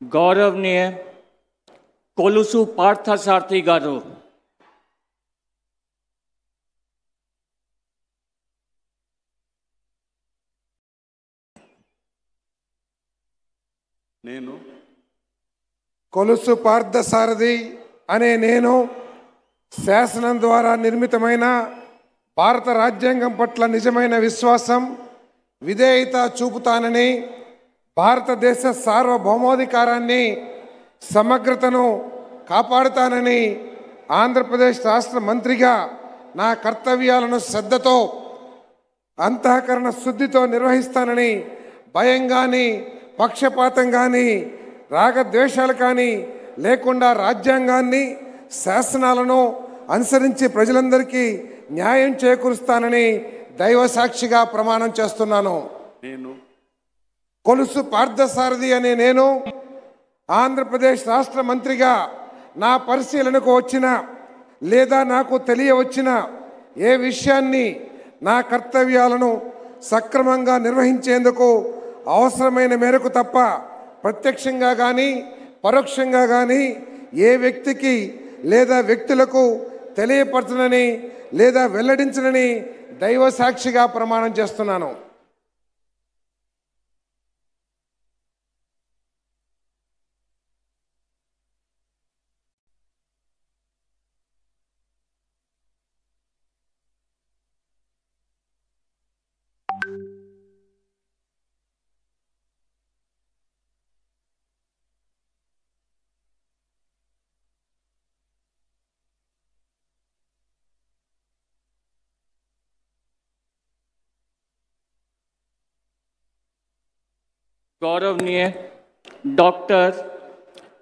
गौरवनीय कोलुसु पार्थसारथी गारू నేను కొలుసు పార్థసారథి అనే నేను శాసనం ద్వారా నిర్మితమైన భారత రాజ్యాంగం పట్ల నిజమైన విశ్వాసం విధేయత చూపుతానని భారతదేశ సార్వభౌమాధికారాన్ని సమగ్రతను కాపాడుతానని ఆంధ్రప్రదేశ్ రాష్ట్ర మంత్రిగా నా కర్తవ్యాలను శ్రద్ధతో అంతఃకరణ శుద్ధితో నిర్వహిస్తానని భయం కానీ పక్షపాతం కానీ రాగద్వేషాలు కానీ లేకుండా రాజ్యాంగాన్ని శాసనాలను అనుసరించి ప్రజలందరికీ న్యాయం చేకూరుస్తానని దైవ సాక్షిగా ప్రమాణం చేస్తున్నాను. నేను కొలుసు పార్థసారథి అనే నేను ఆంధ్రప్రదేశ్ రాష్ట్ర మంత్రిగా నా పరిశీలనకు వచ్చిన లేదా నాకు తెలియవచ్చిన ఏ విషయాన్ని నా కర్తవ్యాలను సక్రమంగా నిర్వహించేందుకు అవసరమైన మేరకు తప్ప ప్రత్యక్షంగా కానీ పరోక్షంగా కానీ ఏ వ్యక్తికి లేదా వ్యక్తులకు తెలియపరచనని లేదా వెల్లడించనని దైవ సాక్షిగా ప్రమాణం చేస్తున్నాను. गौरवनीय डॉक्टर